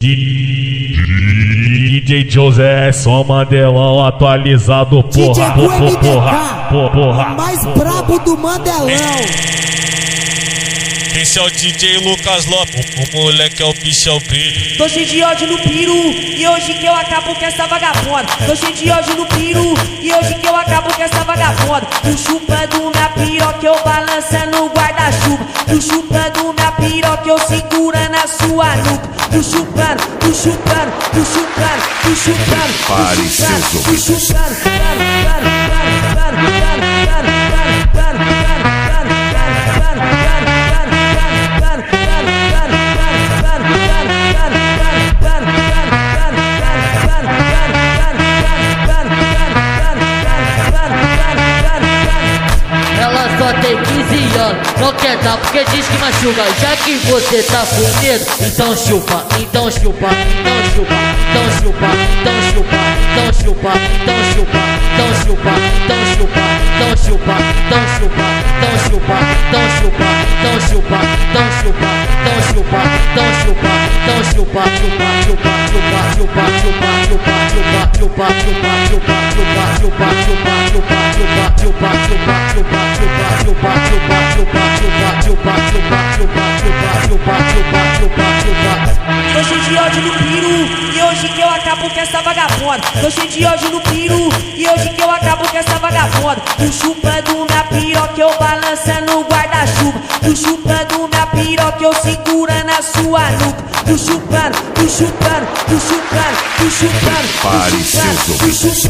DJ José, só Mandelão atualizado, porra, porra, mais brabo do Mandelão. Esse é o DJ Lucas Lopes, o moleque é o bicho, é o brilho. Tô cheio de ódio no piru, e hoje que eu acabo com essa vagabunda. Tô cheio de ódio no piru, e hoje que eu acabo com essa vagabunda. Tu chupando minha piroca, eu balançando o guarda-chuva. Tu chupando minha piroca, eu segurando a sua nuca. Tu chupando, tu chupando, tu chupando, tu chupando, Pare seus ouvidos. tu chupando. Ela só tem 15 anos, não quer dar porque diz que machuca. Já que você tá com medo, então chupa, então chupa, então chupa, então chupa, então chupa, então chupa, então chupa, então chupa, então chupa, então chupa, então chupa, então chupa, então chupa, então chupa, então chupa, então chupa, então chupa, então chupa, chupa, chupa, chupa, chupa, chupa, chupa, chupa, chupa, chupa, chupa, chupa, chupa, chupa, chupa, chupa, Tô cheio de ódio no piru, e hoje que eu acabo com essa vagabunda. Tô cheio de ódio no piru, e hoje que eu acabo com essa vagabunda. Tu chupando minha piroca, eu balançando o guarda-chuva. Tu chupando minha piroca, eu segurando a sua nuca. Tu chupando, tu chupando, tu chupando, tu chupando. Pare seus ouvidos.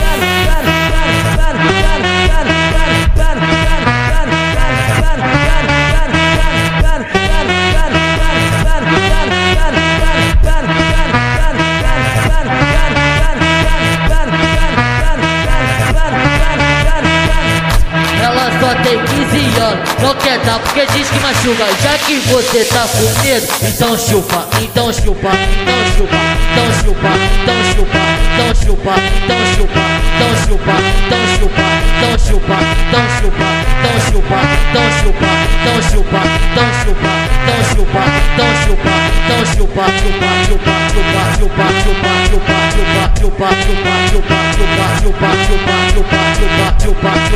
Ela só tem 15 anos, não quer dar porque diz que machuca. Já que você tá com medo, então chupa, então chupa, então chupa, então chupa, então chupa, então chupa, então chupa, então chupa, então chupa, então chupa, então chupa, então chupa, então chupa, então chupa, então chupa, então chupa, então chupa, então chupa, chupa, chupa, chupa, chupa, chupa, chupa, chupa, chupa, chupa, chupa, chupa, chupa, chupa, chupa, chupa, chupa, chupa,